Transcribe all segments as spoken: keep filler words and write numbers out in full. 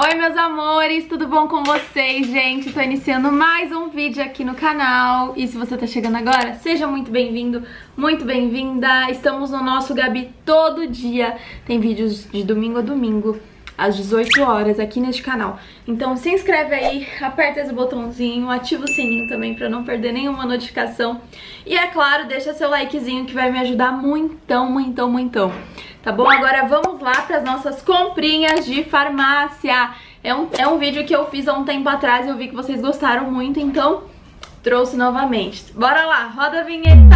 Oi meus amores, tudo bom com vocês, gente? Tô iniciando mais um vídeo aqui no canal. E se você tá chegando agora, seja muito bem-vindo, muito bem-vinda. Estamos no nosso Gabi todo dia. Tem vídeos de domingo a domingo, às dezoito horas, aqui neste canal. Então se inscreve aí, aperta esse botãozinho, ativa o sininho também pra não perder nenhuma notificação. E é claro, deixa seu likezinho que vai me ajudar muitão, muitão, muitão. Tá bom? Agora vamos lá para as nossas comprinhas de farmácia. É um, é um vídeo que eu fiz há um tempo atrás e eu vi que vocês gostaram muito, então trouxe novamente. Bora lá, roda a vinheta!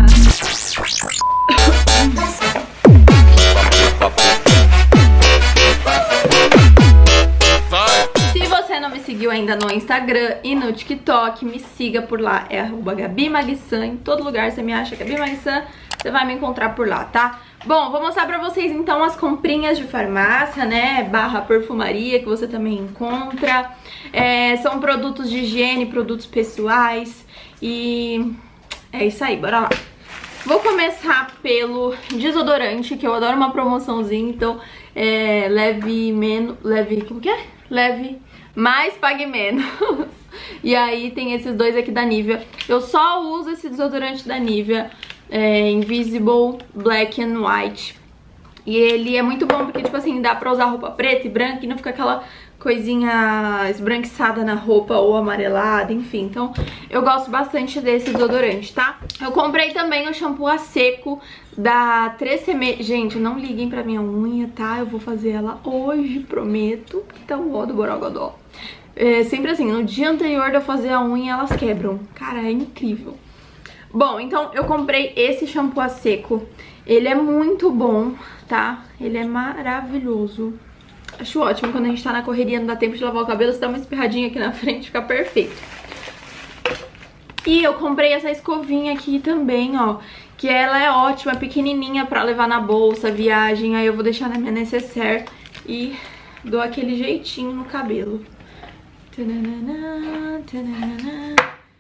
Se você não me seguiu ainda no Instagram e no TikTok, me siga por lá. É arroba Gabi Magsan. Em todo lugar você me acha Gabi Magsan, você vai me encontrar por lá, tá? Bom, vou mostrar pra vocês então as comprinhas de farmácia, né, barra perfumaria, que você também encontra. É, são produtos de higiene, produtos pessoais e é isso aí, bora lá. Vou começar pelo desodorante, que eu adoro uma promoçãozinha, então é, leve menos, leve, como que é? Leve mais, pague menos. E aí tem esses dois aqui da Nivea. Eu só uso esse desodorante da Nivea. É, Invisible Black and White. E ele é muito bom porque, tipo assim, dá pra usar roupa preta e branca e não fica aquela coisinha esbranquiçada na roupa ou amarelada, enfim. Então eu gosto bastante desse desodorante, tá? Eu comprei também o shampoo a seco da três C M. Gente, não liguem pra minha unha, tá? Eu vou fazer ela hoje, prometo. Tá o ó do Borogodó. É sempre assim, no dia anterior de eu fazer a unha elas quebram. Cara, é incrível. Bom, então eu comprei esse shampoo a seco. Ele é muito bom, tá? Ele é maravilhoso. Acho ótimo quando a gente tá na correria, não dá tempo de lavar o cabelo, você dá uma espirradinha aqui na frente, fica perfeito. E eu comprei essa escovinha aqui também, ó, que ela é ótima, pequenininha pra levar na bolsa, viagem. Aí eu vou deixar na minha necessaire e dou aquele jeitinho no cabelo. Tananana, tananana.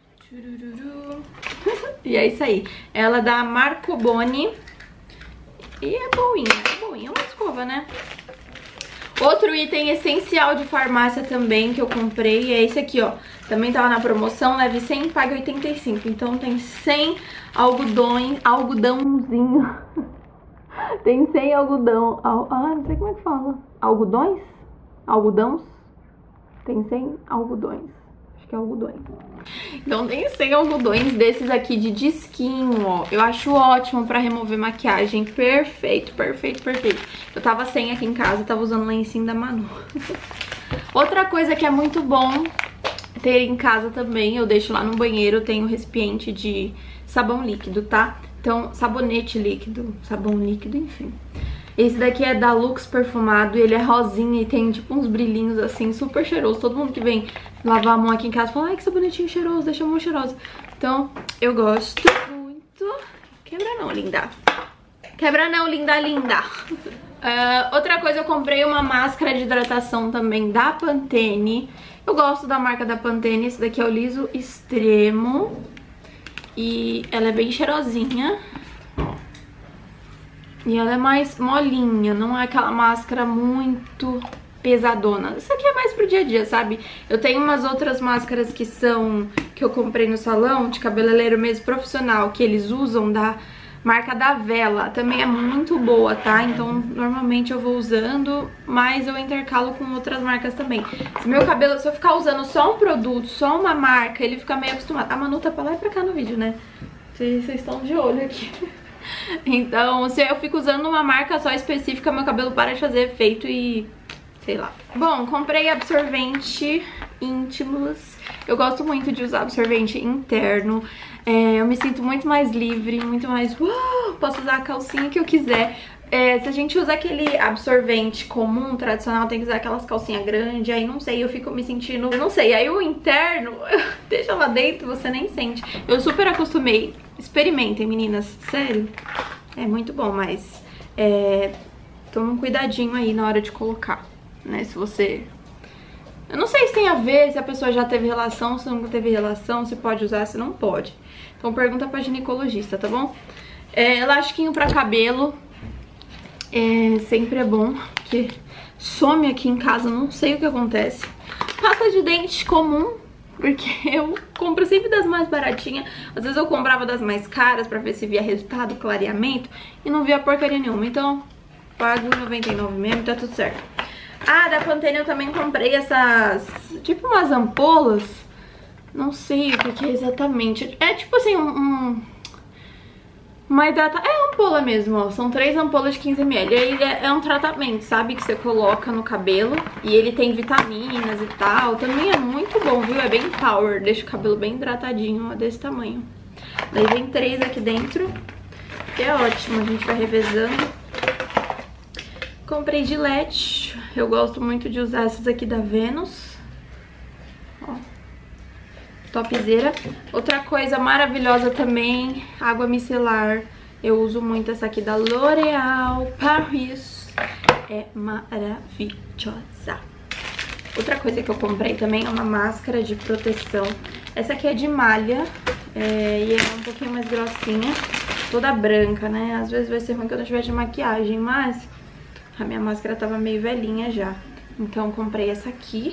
E é isso aí. Ela é da Marco Boni. E é boinha, é boinha, é uma escova, né? Outro item essencial de farmácia também que eu comprei é esse aqui, ó. Também tava na promoção, leve cem, pague oitenta e cinco. Então tem cem algodões, algodãozinho. Tem cem algodão. Al, ah, não sei como é que fala. Algodões? Algodãos? Tem cem algodões. Acho que é algodões. Então tem cem algodões desses aqui de disquinho, ó. Eu acho ótimo pra remover maquiagem. Perfeito, perfeito, perfeito. Eu tava sem aqui em casa, tava usando lencinho da Manu. Outra coisa que é muito bom ter em casa também, eu deixo lá no banheiro, tem um recipiente de sabão líquido, tá? Então, sabonete líquido, sabão líquido, enfim. Esse daqui é da Lux perfumado, ele é rosinha e tem tipo uns brilhinhos assim, super cheiroso. Todo mundo que vem lavar a mão aqui em casa fala, ai que sabonetinho cheiroso, deixa a mão cheirosa. Então, eu gosto muito. Quebra não, linda. Quebra não, linda, linda. Uh, outra coisa, eu comprei uma máscara de hidratação também da Pantene. Eu gosto da marca da Pantene, esse daqui é o Liso Extremo. E ela é bem cheirosinha. E ela é mais molinha, não é aquela máscara muito pesadona. Isso aqui é mais pro dia a dia, sabe? Eu tenho umas outras máscaras que são... que eu comprei no salão, de cabeleireiro mesmo profissional, que eles usam da marca da Vela. Também é muito boa, tá? Então, normalmente eu vou usando, mas eu intercalo com outras marcas também. Se meu cabelo, se eu ficar usando só um produto, só uma marca, ele fica meio acostumado. A Manu tá pra lá e pra cá no vídeo, né? Vocês estão de olho aqui. Então, se eu fico usando uma marca só específica, meu cabelo para de fazer efeito e... sei lá. Bom, comprei absorvente íntimos. Eu gosto muito de usar absorvente interno. É, eu me sinto muito mais livre, muito mais... Uh, posso usar a calcinha que eu quiser. É, se a gente usa aquele absorvente comum, tradicional, tem que usar aquelas calcinhas grandes, aí não sei, eu fico me sentindo... eu não sei, aí o interno, deixa lá dentro, você nem sente. Eu super acostumei. Experimentem, meninas, sério. É muito bom, mas é, toma um cuidadinho aí na hora de colocar, né, se você... eu não sei se tem a ver, se a pessoa já teve relação, se nunca teve relação, se pode usar, se não pode. Então pergunta pra ginecologista, tá bom? É, elastiquinho pra cabelo. É, sempre é bom, porque some aqui em casa, não sei o que acontece. Pasta de dente comum, porque eu compro sempre das mais baratinhas. Às vezes eu comprava das mais caras pra ver se via resultado, clareamento, e não via porcaria nenhuma. Então, pago noventa e nove mesmo, tá tudo certo. Ah, da Pantene eu também comprei essas, tipo umas ampolas. Não sei o que, que é exatamente. É tipo assim, um... um uma hidrata... É ampola mesmo, ó. São três ampolas de quinze mililitros. E aí é, é um tratamento, sabe? Que você coloca no cabelo. E ele tem vitaminas e tal. Também é muito bom, viu? É bem power. Deixa o cabelo bem hidratadinho, ó, desse tamanho. Daí vem três aqui dentro. Que é ótimo, a gente vai revezando. Comprei Gillette. Eu gosto muito de usar essas aqui da Venus. Ó. Topzera. Outra coisa maravilhosa também, água micelar. Eu uso muito essa aqui da L'Oréal Paris. É maravilhosa. Outra coisa que eu comprei também é uma máscara de proteção. Essa aqui é de malha, é, e é um pouquinho mais grossinha. Toda branca, né? Às vezes vai ser ruim quando eu tiver de maquiagem, mas a minha máscara tava meio velhinha já. Então eu comprei essa aqui.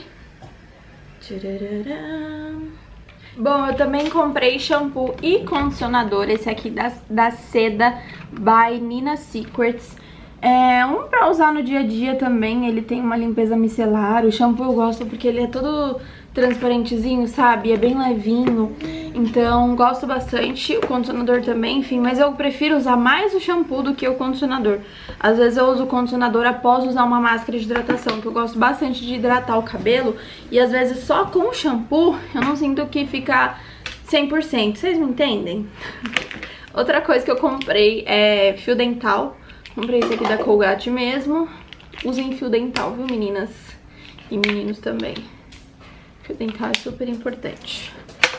Tchararam. Bom, eu também comprei shampoo e condicionador, esse aqui da, da Seda by Nina Secrets. É um pra usar no dia a dia também, ele tem uma limpeza micelar. O shampoo eu gosto porque ele é todo transparentezinho, sabe? É bem levinho, então gosto bastante. O condicionador também, enfim, mas eu prefiro usar mais o shampoo do que o condicionador. Às vezes eu uso o condicionador após usar uma máscara de hidratação, que eu gosto bastante de hidratar o cabelo. E às vezes só com o shampoo eu não sinto que fica cem por cento, vocês me entendem? Outra coisa que eu comprei é fio dental. Comprei esse aqui da Colgate mesmo. Usem fio dental, viu, meninas? E meninos também. Fio dental é super importante.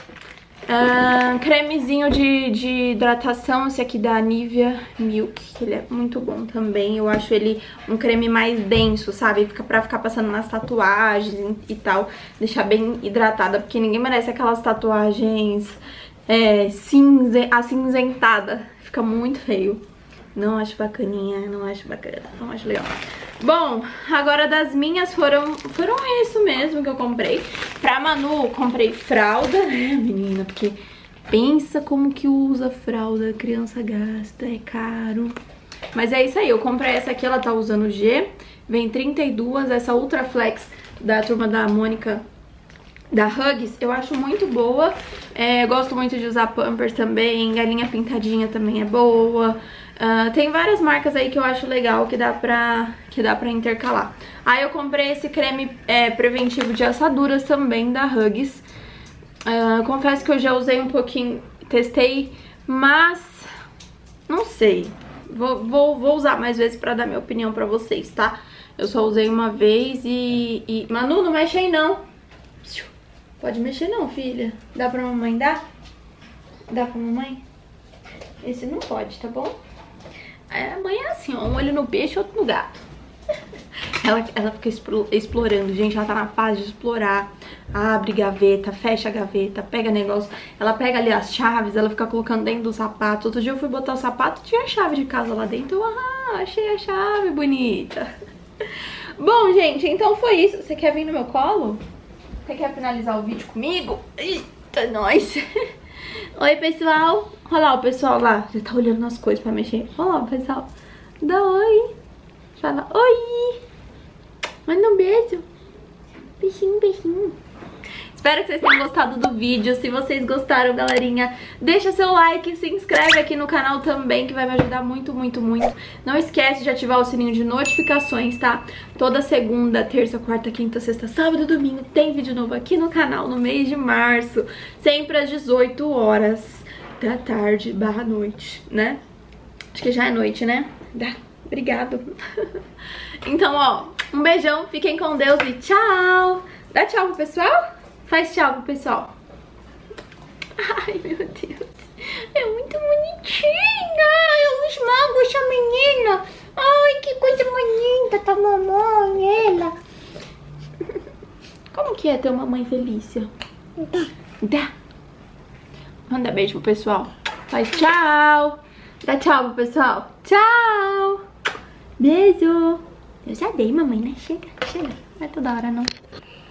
Ah, cremezinho de, de hidratação, esse aqui da Nivea Milk, que ele é muito bom também. Eu acho ele um creme mais denso, sabe? Fica pra ficar passando nas tatuagens e tal. Deixar bem hidratada, porque ninguém merece aquelas tatuagens é, cinze, acinzentada. Fica muito feio. Não acho bacaninha, não acho bacana, não acho legal. Bom, agora das minhas foram, foram isso mesmo que eu comprei. Pra Manu, comprei fralda, né, menina? Porque pensa como que usa fralda, a criança gasta, é caro. Mas é isso aí, eu comprei essa aqui, ela tá usando G. Vem trinta e duas, essa Ultra Flex da turma da Mônica, da Huggies, eu acho muito boa. É, gosto muito de usar Pampers também, galinha pintadinha também é boa. Uh, tem várias marcas aí que eu acho legal que dá pra, que dá pra intercalar. Aí eu comprei esse creme é, preventivo de assaduras também da Huggies. Uh, confesso que eu já usei um pouquinho, testei, mas não sei. Vou, vou, vou usar mais vezes pra dar minha opinião pra vocês, tá? Eu só usei uma vez e... e... Manu, não mexe aí não. Pode mexer não, filha. Dá pra mamãe dar? Dá pra mamãe? Esse não pode, tá bom? A mãe é assim, ó, um olho no peixe e outro no gato. Ela, ela fica explorando, gente, ela tá na fase de explorar. Abre gaveta, fecha a gaveta, pega negócio. Ela pega ali as chaves, ela fica colocando dentro do sapato. Outro dia eu fui botar o sapato, tinha a chave de casa lá dentro. Ah, achei a chave bonita. Bom, gente, então foi isso. Você quer vir no meu colo? Você quer finalizar o vídeo comigo? Eita, nós! Oi, pessoal. Olha lá o pessoal lá. Já tá olhando nas coisas pra mexer. Olha lá o pessoal. Dá oi. Fala oi. Manda um beijo. Beijinho, beijinho. Espero que vocês tenham gostado do vídeo. Se vocês gostaram, galerinha, deixa seu like, se inscreve aqui no canal também, que vai me ajudar muito, muito, muito. Não esquece de ativar o sininho de notificações, tá? Toda segunda, terça, quarta, quinta, sexta, sábado e domingo tem vídeo novo aqui no canal no mês de março. Sempre às dezoito horas da tarde barra noite, né? Acho que já é noite, né? Dá. Obrigado. Então, ó, um beijão, fiquem com Deus e tchau. Dá tchau pro pessoal? Faz tchau pro pessoal. Ai, meu Deus. É muito bonitinha. Eu esmago essa menina. Ai, que coisa bonita. Tá mamãe, ela. Como que é ter uma mãe Felícia? Dá. Dá. Manda beijo pro pessoal. Faz tchau. Dá tchau pro pessoal. Tchau. Beijo. Eu já dei, mamãe, né? Chega, chega. Não é toda hora, não.